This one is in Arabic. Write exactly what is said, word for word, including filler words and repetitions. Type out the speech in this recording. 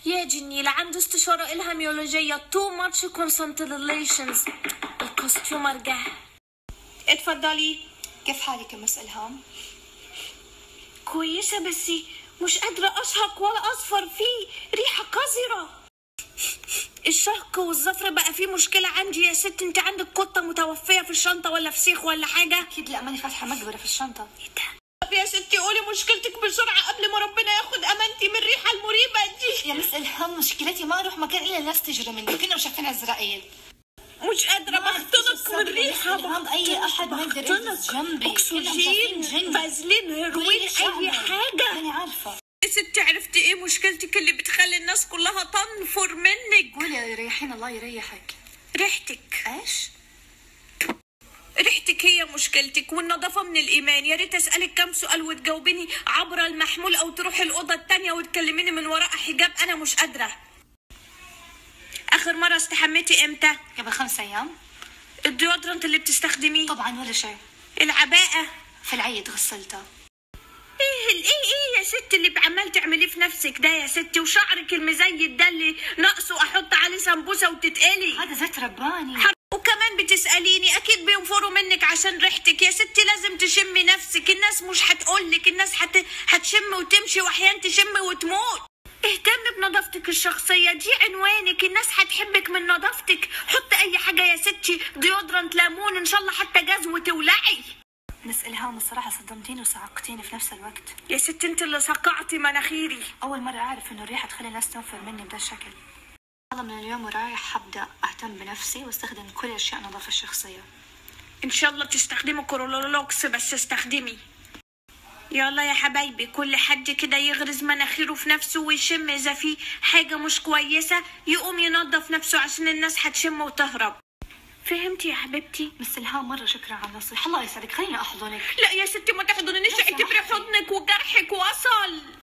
يا جنيلة عنده استشارة إلها ميولوجية تو ماتش كونسنتريشنز. الكوستيومر جه. اتفضلي. كيف حالك يا مس إلهام؟ كويسة بس مش قادرة أشهق ولا أصفر، فيه ريحة قذرة. الشهق والزفر بقى فيه مشكلة عندي يا ست. انت عندك قطة متوفية في الشنطة ولا فسيخ ولا حاجة؟ أكيد لا، ماني فاتحة مقبرة في الشنطة. ايه ده؟ طب يا ستي قولي مشكلتك بسرعة قبل ما ربنا ياخد أمانتي من الريحة المريبة دي. يا مس إلهام مشكلتي ما أروح مكان إلا الناس تجري مني، كنا مشافين عزرائيل. مش قادرة بحضنك من الريحة. إلهام أي أحد ما يقدر يجلس جنبي. أكسجين، فازلين، هيروين، أي حاجة. أنا عارفة. يا ستي عرفتي ايه مشكلتك اللي بتخلي الناس كلها تنفر منك؟ قولي يا ريحين الله يريحك. ريحتك. ايش؟ ريحتك هي مشكلتك، والنظافة من الإيمان. يا ريت أسألك كم سؤال وتجاوبيني عبر المحمول أو تروحي الأوضة التانية وتكلميني من وراء حجاب. أنا مش قادرة. آخر مرة استحميتي إمتى؟ قبل خمس أيام. الديودرنت اللي بتستخدميه؟ طبعا ولا شيء. العباءة؟ في العيد غسلتها. ايه ايه ايه يا ستي اللي بعمال تعمليه في نفسك ده يا ستي؟ وشعرك المزيد ده اللي ناقصه احط عليه سمبوسه وتتقلي؟ هذا زيت رباني. وكمان بتسأليني؟ اكيد بينفروا منك عشان ريحتك يا ستي. لازم تشمي نفسك. الناس مش هتقولك، الناس هت... هتشم وتمشي، واحيانا تشم وتموت. اهتمي بنظافتك الشخصية، دي عنوانك. الناس هتحبك من نظافتك. حط اي حاجة يا ستي، ديودرنت، ليمون، ان شاء الله حتى جاز وتولعي. مس إلهام الصراحة صدمتيني وصعقتيني في نفس الوقت. يا ستي انت اللي صقعتي مناخيري. أول مرة أعرف إنه الريحة تخلي الناس تنفر مني بهذا الشكل. والله من اليوم ورايح حبدأ أهتم بنفسي واستخدم كل أشياء النظافة الشخصية. ان شاء الله تستخدمي كورولوكس، بس استخدمي. يلا يا حبايبي، كل حد كده يغرز مناخيره في نفسه ويشم. اذا في حاجة مش كويسة يقوم ينظف نفسه عشان الناس هتشم وتهرب. فهمتي يا حبيبتي؟ مس إلهام مرة شكرا على النصيحة، الله يسعدك. خليني أحضنك. لا يا ستي ما تحضنيش، اعتبري حضنك وجرحك وصل.